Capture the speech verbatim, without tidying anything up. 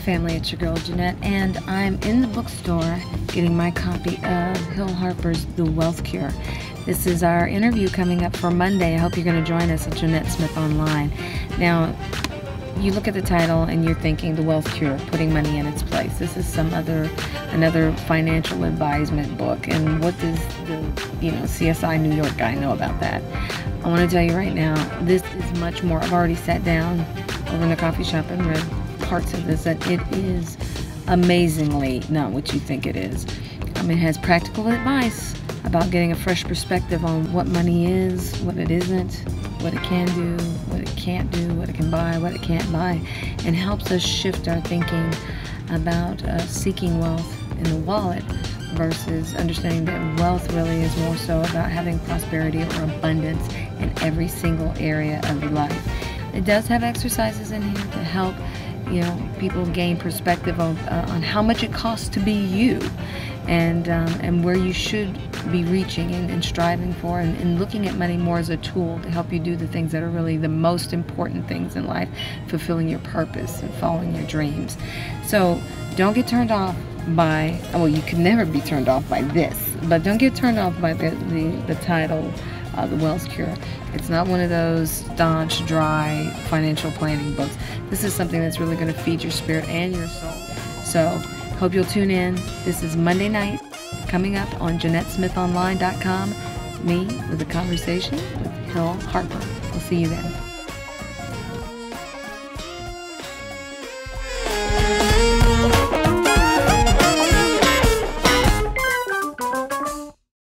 family, it's your girl Jeanette, and I'm in the bookstore getting my copy of Hill Harper's The Wealth Cure. This is our interview coming up for Monday. I hope you're going to join us at Jeanette Smith Online. Now, you look at the title and you're thinking The Wealth Cure, putting money in its place. This is some other, another financial advisement book, and what does the, you know, C S I New York guy know about that? I want to tell you right now, this is much more. I've already sat down over in the coffee shop and read parts of this, and it is amazingly not what you think it is. I mean, it has practical advice about getting a fresh perspective on what money is, what it isn't, what it can do, what it can't do, what it can buy, what it can't buy, and helps us shift our thinking about uh, seeking wealth in the wallet versus understanding that wealth really is more so about having prosperity or abundance in every single area of your life. It does have exercises in here to help, you know, people gain perspective of, uh, on how much it costs to be you, and um, and where you should be reaching and, and striving for, and, and looking at money more as a tool to help you do the things that are really the most important things in life, fulfilling your purpose and following your dreams. So don't get turned off by, well, you can never be turned off by this, but don't get turned off by the, the, the title, uh, The Wealth Cure. It's not one of those staunch, dry financial planning books. This is something that's really going to feed your spirit and your soul. So hope you'll tune in. This is Monday night, coming up on Jeanette Smith Online dot com. Me with a conversation with Hill Harper. We'll see you then.